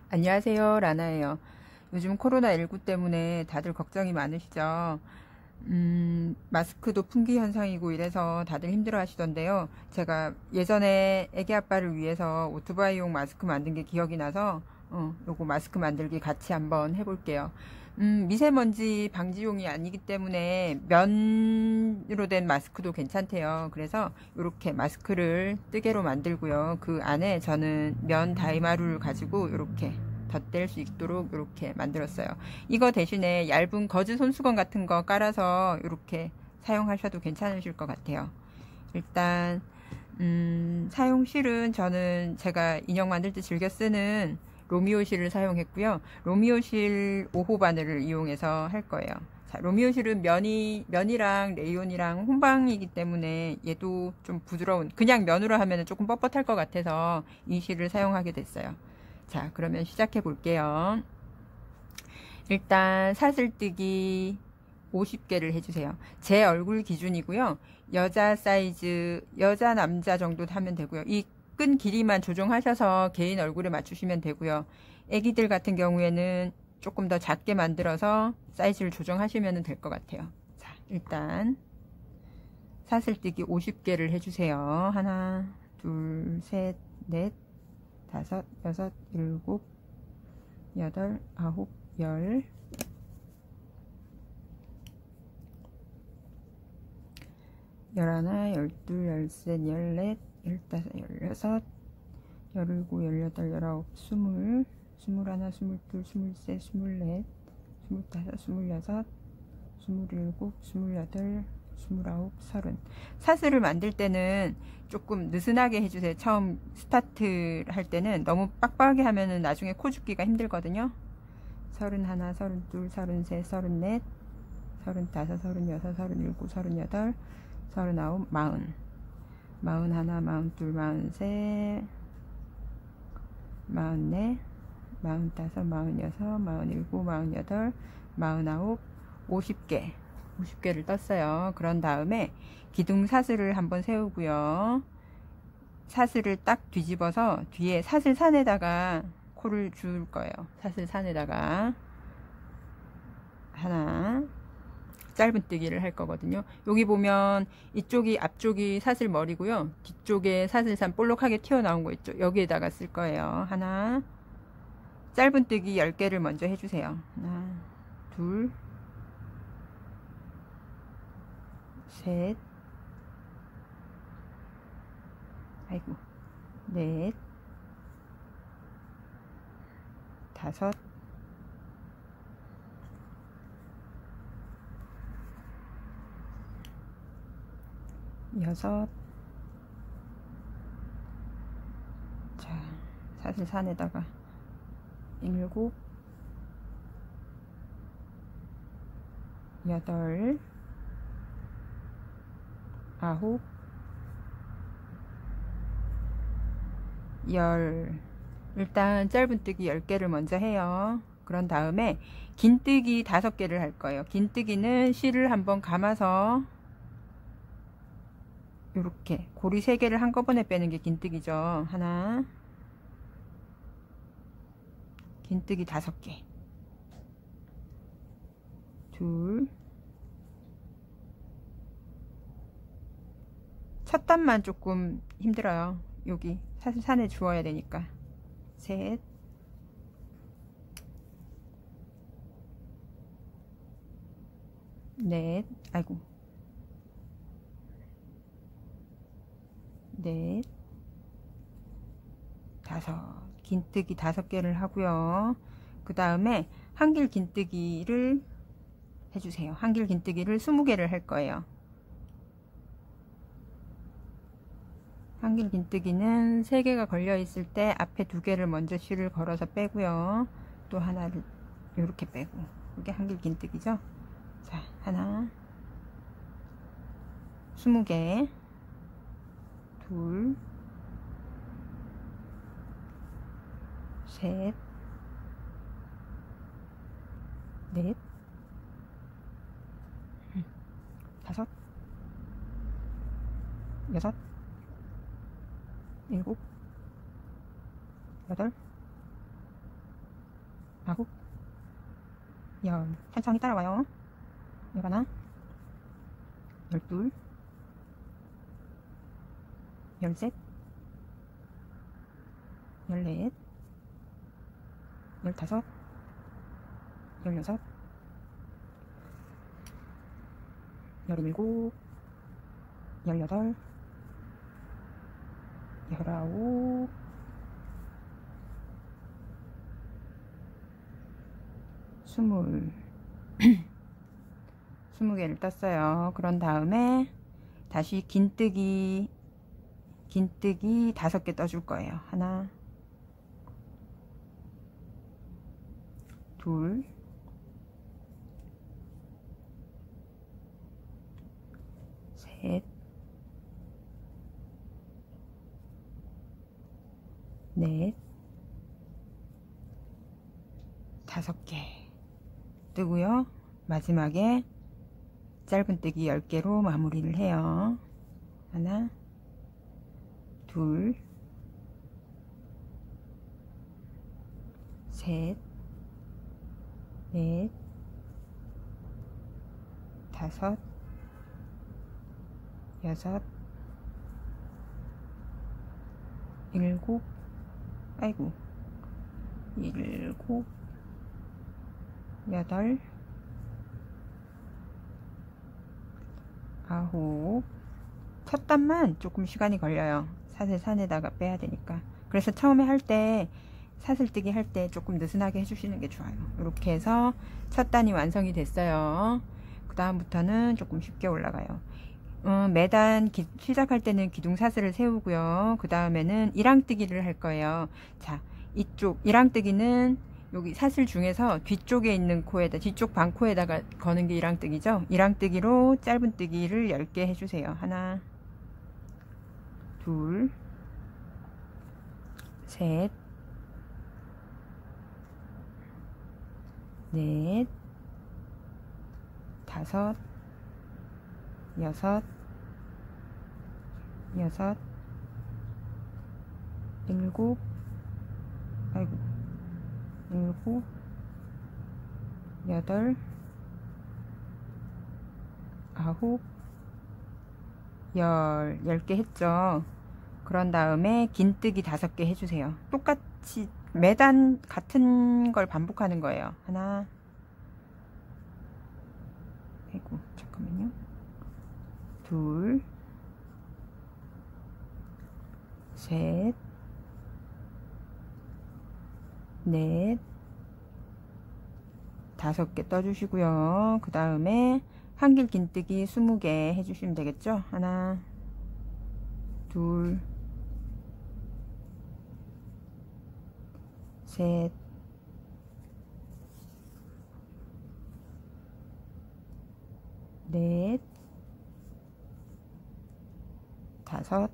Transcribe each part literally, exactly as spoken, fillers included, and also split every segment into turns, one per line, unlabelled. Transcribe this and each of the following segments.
안녕하세요, 라나예요. 요즘 코로나십구 때문에 다들 걱정이 많으시죠? 음, 마스크도 품귀 현상이고 이래서 다들 힘들어 하시던데요. 제가 예전에 애기 아빠를 위해서 오토바이용 마스크 만든 게 기억이 나서, 어, 요거 마스크 만들기 같이 한번 해볼게요. 음, 미세먼지 방지용이 아니기 때문에 면으로 된 마스크도 괜찮대요. 그래서 이렇게 마스크를 뜨개로 만들고요. 그 안에 저는 면 다이마루를 가지고 이렇게 덧댈 수 있도록 이렇게 만들었어요. 이거 대신에 얇은 거즈 손수건 같은 거 깔아서 이렇게 사용하셔도 괜찮으실 것 같아요. 일단 음, 사용실은 저는 제가 인형 만들 때 즐겨 쓰는 로미오실을 사용했고요. 로미오실 오 호 바늘을 이용해서 할 거예요. 자, 로미오실은 면이, 면이랑 레이온이랑 혼방이기 때문에 얘도 좀 부드러운, 그냥 면으로 하면 조금 뻣뻣할 것 같아서 이 실을 사용하게 됐어요. 자, 그러면 시작해 볼게요. 일단 사슬뜨기 오십 개를 해주세요. 제 얼굴 기준이고요. 여자 사이즈, 여자 남자 정도 하면 되고요. 이 끈 길이만 조정하셔서 개인 얼굴에 맞추시면 되고요. 애기들 같은 경우에는 조금 더 작게 만들어서 사이즈를 조정하시면 될 것 같아요. 자, 일단 사슬뜨기 오십 개를 해주세요. 하나, 둘, 셋, 넷, 다섯, 여섯, 일곱, 여덟, 아홉, 열, 열하나, 열둘, 열셋, 열넷, 열다섯, 열여섯, 열일곱, 열여덟, 열아홉, 스물, 스물하나, 스물둘, 스물셋, 스물넷, 스물다섯, 스물여섯, 스물일곱, 스물여덟, 스물아홉, 서른. 사슬을 만들 때는 조금 느슨하게 해주세요. 처음 스타트 할 때는 너무 빡빡하게 하면은 나중에 코 죽기가 힘들거든요. 서른하나, 서른둘, 서른셋, 서른넷, 서른다섯, 서른여섯, 서른일곱, 서른여덟, 서른아홉, 마흔. 마흔하나, 마흔둘, 마흔셋, 마흔넷, 마흔다섯, 마흔여섯, 마흔일곱, 마흔여덟, 마흔아홉, 오십 개. 오십 개를 떴어요. 그런 다음에 기둥 사슬을 한번 세우고요. 사슬을 딱 뒤집어서 뒤에 사슬산에다가 코를 줄 거예요. 사슬산에다가 하나, 짧은뜨기를 할 거거든요. 여기 보면 이쪽이 앞쪽이 사슬 머리고요. 뒤쪽에 사슬산 볼록하게 튀어나온 거 있죠. 여기에다가 쓸 거예요. 하나, 짧은뜨기 열 개를 먼저 해주세요. 하나, 둘, 셋, 아이고, 넷, 다섯, 여섯. 자, 사슬산에다가 일곱, 여덟, 아홉, 열. 일단 짧은뜨기 열 개를 먼저 해요. 그런 다음에 긴뜨기 다섯 개를 할 거예요. 긴뜨기는 실을 한번 감아서 이렇게 고리 세 개를 한꺼번에 빼는 게 긴뜨기죠. 하나, 긴뜨기 다섯 개, 둘, 첫 단만 조금 힘들어요. 여기 사실 산에 주워야 되니까. 셋, 넷, 아이고, 넷, 다섯. 긴뜨기 다섯 개를 하고요. 그 다음에 한길 긴뜨기를 해주세요. 한길 긴뜨기를 스무 개를 할 거예요. 한길 긴뜨기는 세 개가 걸려 있을 때 앞에 두 개를 먼저 실을 걸어서 빼고요. 또 하나를 이렇게 빼고. 이게 한길 긴뜨기죠. 자, 하나, 스무 개, 둘, 셋, 넷, 다섯, 여섯, 일곱, 여덟, 아홉, 열. 천천히 따라와요. 열하나, 열둘, 열셋, 열넷, 열다섯, 열여섯, 열일곱, 열여덟, 열아홉, 스물. 스무 개를 떴어요. 그런 다음에 다시 긴뜨기 긴뜨기 다섯 개 떠줄 거예요. 하나, 둘, 셋, 넷, 다섯 개 뜨고요. 마지막에 짧은뜨기 열 개로 마무리를 해요. 하나, 둘, 셋, 넷, 다섯, 여섯, 일곱, 아이고, 일곱, 여덟, 아홉. 첫 단만 조금 시간이 걸려요. 사슬 산에다가 빼야 되니까. 그래서 처음에 할 때 사슬뜨기 할 때 조금 느슨하게 해주시는 게 좋아요. 이렇게 해서 첫 단이 완성이 됐어요. 그 다음부터는 조금 쉽게 올라가요. 음, 매단 기, 시작할 때는 기둥 사슬을 세우고요. 그 다음에는 일항뜨기를 할 거예요. 자, 이쪽 일항뜨기는 여기 사슬 중에서 뒤쪽에 있는 코에다, 뒤쪽 반코에다가 거는 게 일항뜨기죠. 일항뜨기로 짧은뜨기를 열 개 해주세요. 하나, 둘, 셋, 넷, 다섯, 여섯, 여섯, 일곱, 아이고, 일곱, 여덟, 아홉, 열, 열 개 했죠. 그런 다음에 긴뜨기 다섯 개 해주세요. 똑같이 매단 같은 걸 반복하는 거예요. 하나, 아이고, 잠깐만요. 둘, 셋, 넷, 다섯 개 떠주시고요. 그 다음에 한길 긴뜨기 스무 개 해주시면 되겠죠. 하나, 둘, 셋, 넷, 다섯,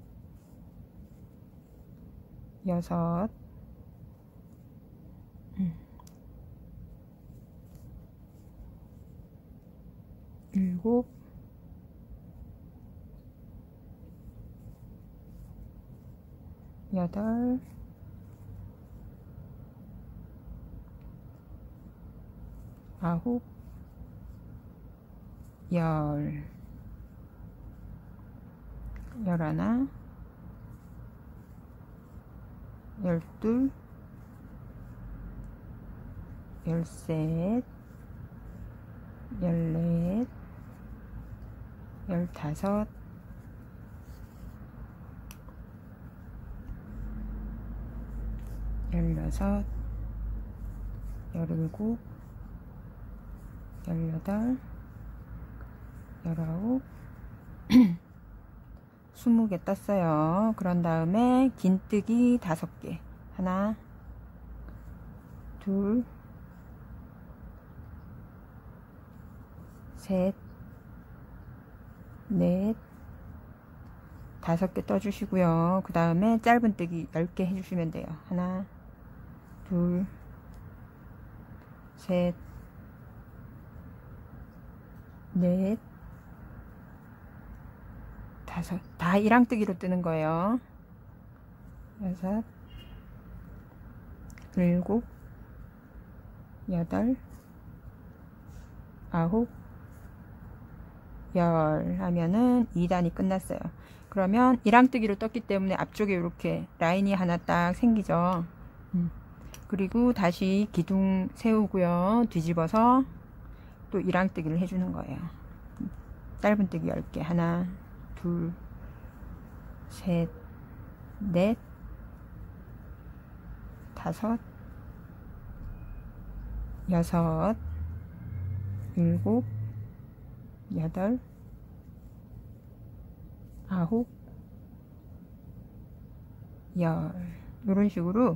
여섯, 음, 일곱, 여덟, 아홉, 열, 열하나, 열둘, 열셋, 열넷, 열다섯, 열여섯, 열일곱, 열여덟, 열아홉, 스무 개 떴어요. 그런 다음에 긴뜨기 다섯 개. 하나, 둘, 셋, 넷, 다섯 개 떠주시고요. 그 다음에 짧은뜨기 열 개 해주시면 돼요. 하나, 둘, 셋, 넷, 다섯. 다 일항뜨기로 뜨는 거예요. 여섯, 일곱, 여덟, 아홉, 열 하면은 이 단이 끝났어요. 그러면 일항뜨기로 떴기 때문에 앞쪽에 이렇게 라인이 하나 딱 생기죠. 음. 그리고 다시 기둥 세우고요. 뒤집어서 또 일항뜨기를 해주는 거예요. 짧은뜨기 열 개. 하나, 둘, 셋, 넷, 다섯, 여섯, 일곱, 여덟, 아홉, 열. 이런 식으로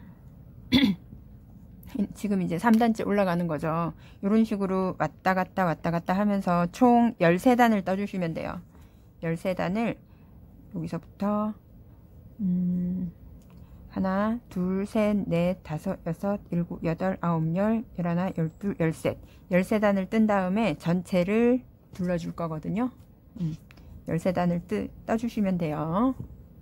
지금 이제 삼 단째 올라가는 거죠. 이런 식으로 왔다 갔다 왔다 갔다 하면서 총 열세 단을 떠주시면 돼요. 열세 단을 여기서부터 음, 하나, 둘, 셋, 넷, 다섯, 여섯, 일곱, 여덟, 아홉, 열, 열하나, 열둘, 열셋. 열세 단을 뜬 다음에 전체를 둘러줄 거거든요. 음, 열세 단을 뜨, 떠주시면 돼요.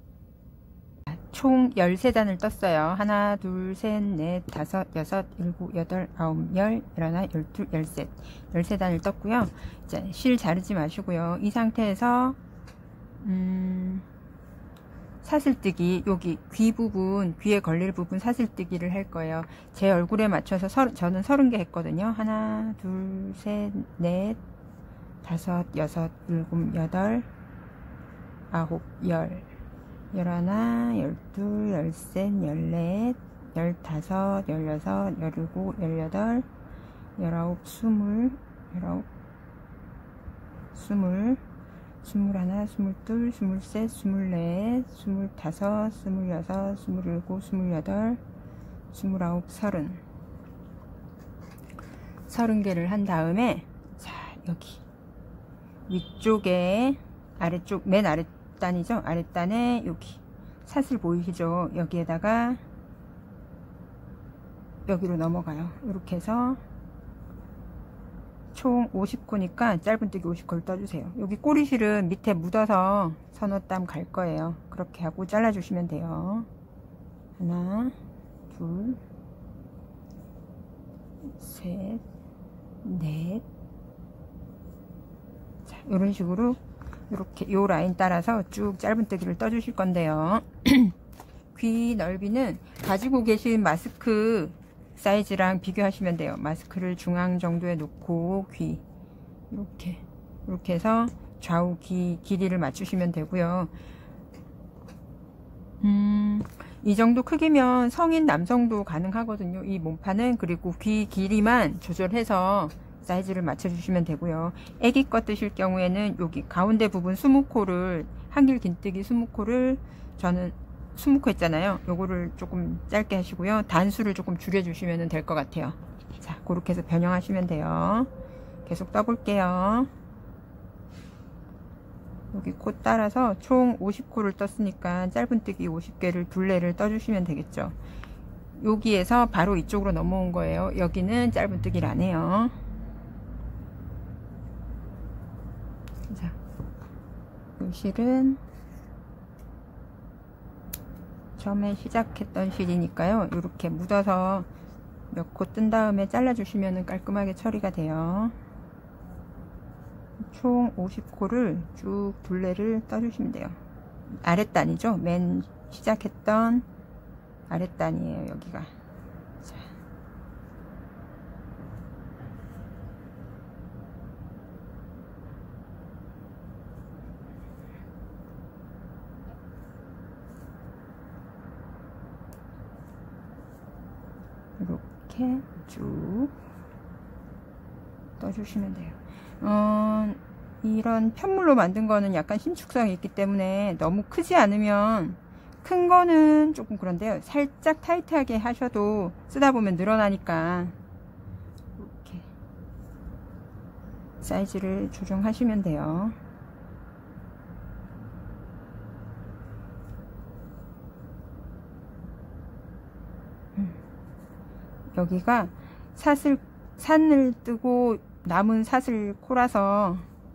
총 열세 단을 떴어요. 하나, 둘, 셋, 넷, 다섯, 여섯, 일곱, 여덟, 아홉, 열, 열하나, 열둘, 열셋. 열세 단을 떴고요. 이제 실 자르지 마시고요. 이 상태에서 음, 사슬뜨기, 여기 귀 부분, 귀에 걸릴 부분 사슬뜨기를 할 거예요. 제 얼굴에 맞춰서 서, 저는 서른 개 했거든요. 하나, 둘, 셋, 넷, 다섯, 여섯, 일곱, 여덟, 아홉, 열, 열하나, 열둘, 열셋, 열넷, 열다섯, 열여섯, 열일곱, 열여덟, 열아홉, 스물, 열아홉, 스물, 스물하나, 스물둘, 스물셋, 스물넷, 스물다섯, 스물여섯, 스물일곱, 스물여덟, 스물아홉, 서른. 서른 개를 한 다음에, 자, 여기. 위쪽에, 아래쪽, 맨 아랫단이죠? 아랫단에 여기. 사슬 보이시죠? 여기에다가, 여기로 넘어가요. 이렇게 해서, 총 오십 코니까 짧은뜨기 오십 코를 떠주세요. 여기 꼬리실은 밑에 묻어서 선어땀 갈 거예요. 그렇게 하고 잘라주시면 돼요. 하나, 둘, 셋, 넷. 자, 이런 식으로 이렇게 요 라인 따라서 쭉 짧은뜨기를 떠주실 건데요. 귀 넓이는 가지고 계신 마스크 사이즈랑 비교하시면 돼요. 마스크를 중앙 정도에 놓고 귀 이렇게 이렇게 해서 좌우 귀 길이를 맞추시면 되고요. 음, 이 정도 크기면 성인 남성도 가능하거든요. 이 몸판은. 그리고 귀 길이만 조절해서 사이즈를 맞춰주시면 되고요. 애기 거 뜨실 경우에는 여기 가운데 부분 이십 코를 한길 긴뜨기 이십 코를 저는 이십 코 했잖아요. 요거를 조금 짧게 하시고요. 단수를 조금 줄여주시면 될 것 같아요. 자, 그렇게 해서 변형하시면 돼요. 계속 떠볼게요. 여기 코 따라서 총 오십 코를 떴으니까 짧은뜨기 오십 개를 둘레를 떠주시면 되겠죠. 여기에서 바로 이쪽으로 넘어온 거예요. 여기는 짧은뜨기를 안 해요. 자, 이 실은 처음에 시작했던 실이니까요. 이렇게 묻어서 몇 코 뜬 다음에 잘라주시면 깔끔하게 처리가 돼요. 총 오십 코를 쭉 둘레를 떠주시면 돼요. 아랫단이죠. 맨 시작했던 아랫단이에요. 여기가. 자. 이렇게 쭉 떠주시면 돼요. 어, 이런 편물로 만든 거는 약간 신축성이 있기 때문에 너무 크지 않으면, 큰 거는 조금 그런데요. 살짝 타이트하게 하셔도 쓰다 보면 늘어나니까 이렇게 사이즈를 조정하시면 돼요. 여기가 사슬, 산을 뜨고 남은 사슬 코라서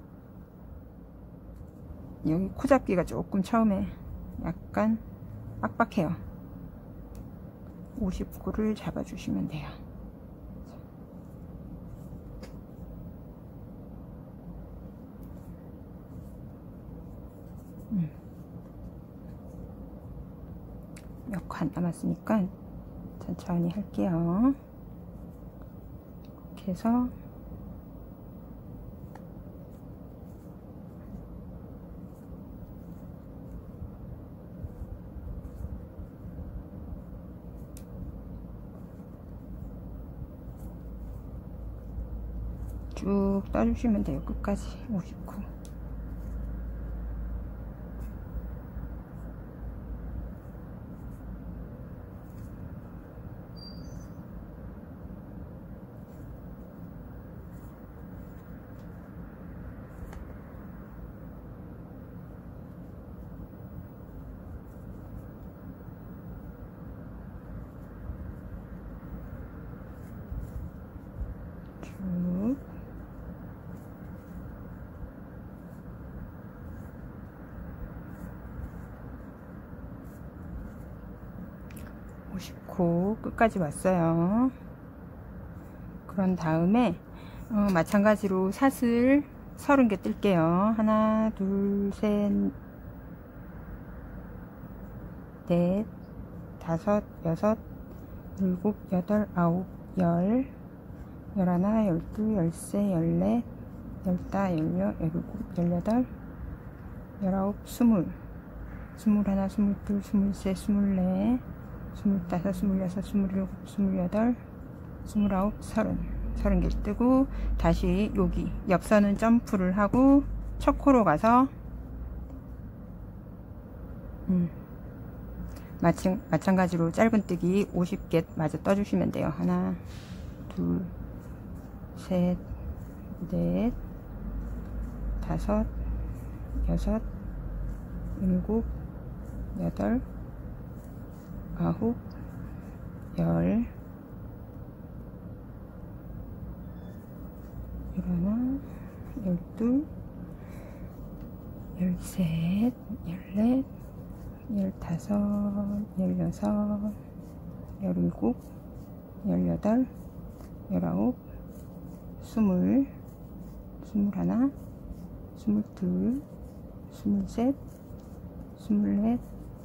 여기 코 잡기가 조금 처음에 약간 빡빡해요. 오십 코를 잡아주시면 돼요. 몇 칸 남았으니까 천천히 할게요. 이렇게 해서 쭉 떠주시면 돼요. 끝까지 오십구. 쭉 오십구 끝까지 왔어요. 그런 다음에 어, 마찬가지로 사슬 서른 개 뜰게요. 하나, 둘, 셋, 넷, 다섯, 여섯, 일곱, 여덟, 아홉, 열, 열하나, 열둘, 열세, 열넷, 열다, 열여, 열일곱, 열여덟, 열아홉, 스물, 스물하나, 스물둘, 스물셋, 스물넷, 스물다섯, 스물여섯, 스물일곱, 스물여덟, 스물아홉, 서른, 서른 개 뜨고 다시 여기 옆선은 점프를 하고 첫 코로 가서 음, 마찬, 마찬가지로 짧은뜨기 오십 개 마저 떠주시면 돼요. 하나, 둘, 셋, 넷, 다섯, 여섯, 일곱, 여덟, 아홉, 열, 열하나, 열둘, 열셋, 열넷, 열다섯, 열여섯, 열일곱, 열여덟, 열아홉, 스물, 스물하나, 스물둘, 스물셋, 스물넷,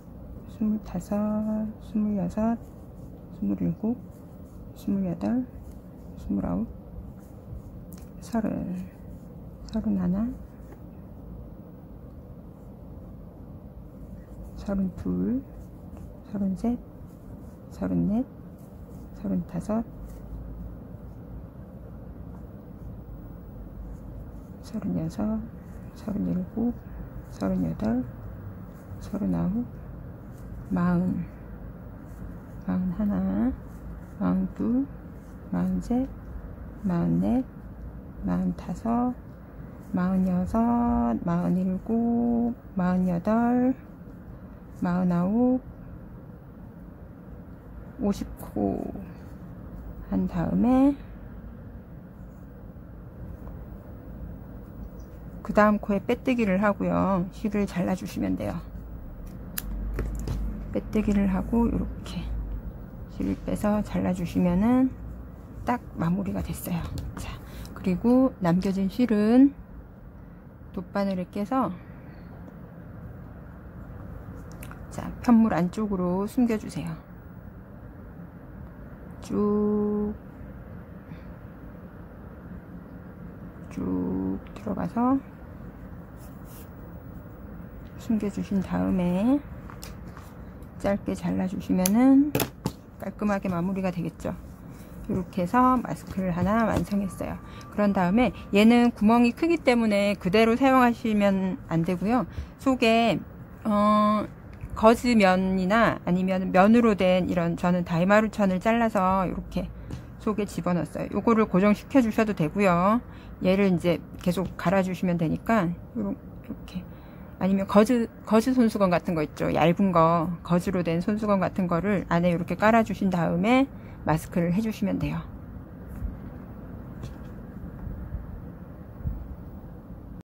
스물다섯, 스물여섯, 스물일곱, 스물여덟, 스물아홉, 서른, 서른하나, 서른둘, 서른셋, 서른넷, 서른다섯, 서른여섯, 서른일곱, 서른여덟, 서른아홉, 마흔, 마흔하나, 마흔둘, 마흔셋, 마흔넷, 마흔다섯, 마흔여섯, 마흔일곱, 마흔여덟, 마흔아홉, 오십 코 한 다음에 그 다음 코에 빼뜨기를 하고요. 실을 잘라주시면 돼요. 빼뜨기를 하고 이렇게 실을 빼서 잘라주시면은 딱 마무리가 됐어요. 자, 그리고 남겨진 실은 돗바늘에 깨서 자, 편물 안쪽으로 숨겨주세요. 쭉, 쭉 들어가서 숨겨주신 다음에 짧게 잘라주시면은 깔끔하게 마무리가 되겠죠. 이렇게 해서 마스크를 하나 완성했어요. 그런 다음에 얘는 구멍이 크기 때문에 그대로 사용하시면 안 되고요. 속에 어, 거즈면이나 아니면 면으로 된 이런, 저는 다이마루천을 잘라서 이렇게 속에 집어넣었어요. 요거를 고정시켜 주셔도 되고요. 얘를 이제 계속 갈아주시면 되니까 이렇게, 아니면 거즈 거즈 손수건 같은 거 있죠. 얇은 거, 거즈로 된 손수건 같은 거를 안에 이렇게 깔아 주신 다음에 마스크를 해주시면 돼요.